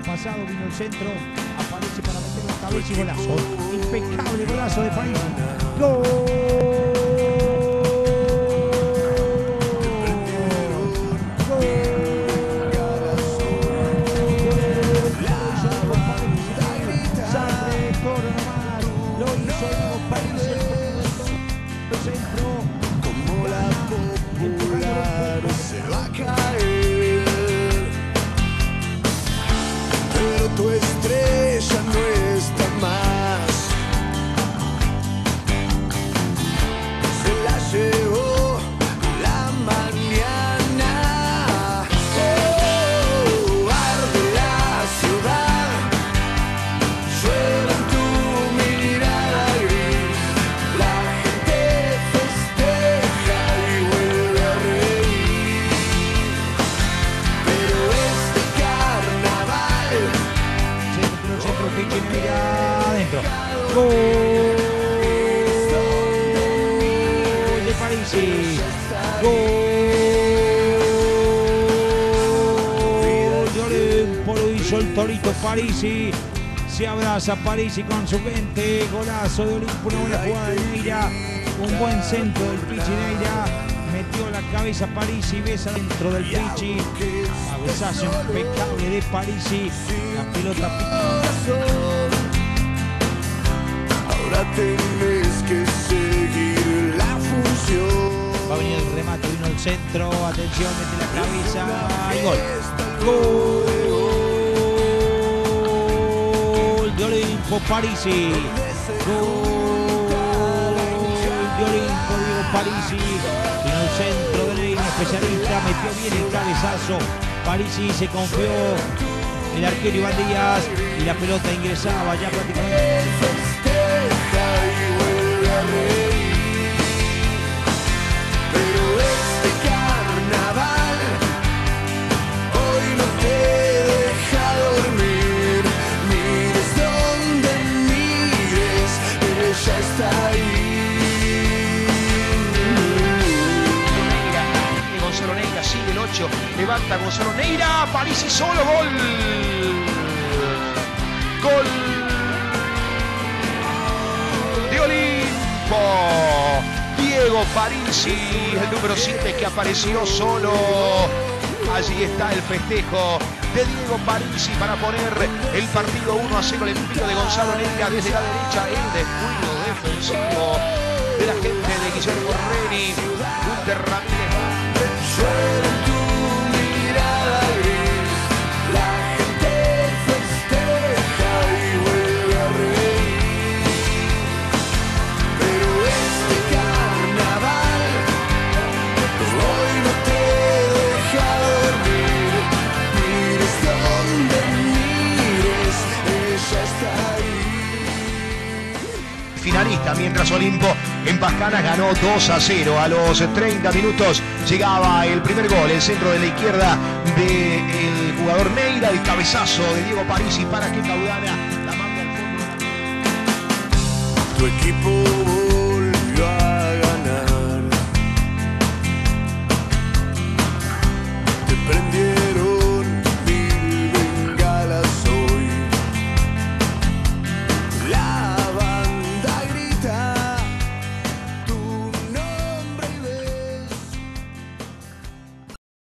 pasado, vino el centro, aparece para meter la cabeza y golazo. Impecable golazo de París. ¡Gol! Como la popular se va a caer, pero tu estrella no está más. Se la llevó la mañana. Oh, arde la ciudad, llueve en tu mirada gris. La gente festeja y vuelve a reír, pero este carnaval Centro, Pichi, mira adentro. ¡Gol de Parisi! ¡Gol de Olimpo! Lo hizo el Torito Parisi. Se abraza Parisi con su gente. Golazo de Olimpo, una buena jugada de Neira. Un buen centro del Pichi Neira. Metió la cabeza Parisi, besa dentro del Pichi. Cabezazo impecable de Parisi. La pelota ahora tenés que seguir la función. va a venir el remate, vino el centro. Atención, mete la cabeza. Y gol. Gol de Olimpo Parisi. Gol de Olimpo, Diego Parisi. Vino el centro de Neira, especialista. Metió bien el cabezazo. Parisi se confió. El arquero Iván Díaz y la pelota ingresaba ya prácticamente. Festeja y vuelve a reír, pero este carnaval hoy no te deja dormir. Mires donde mires, ella está ahí. Gonzalo Neira sigue el 8, levanta Gonzalo Neira, Parisi solo, gol. Gol de Olimpo. Diego Parisi, el número 7 que apareció solo. Allí está el festejo de Diego Parisi para poner el partido 1-0. El envío de Gonzalo Neira desde la derecha, el descuido defensivo de la gente de Guillermo Reni. Gunter Ramírez. Llueve en tu mirada gris, la gente festeja y vuelve a reír, pero este carnaval hoy no te deja dormir. Mires donde mires, ella está ahí. Finalista, mientras Olimpo en Pascanas ganó 2-0. A los 30 minutos llegaba el primer gol, el centro de la izquierda del jugador Neira, el cabezazo de Diego Parisi para que Caudana la mande al fondo. Tu equipo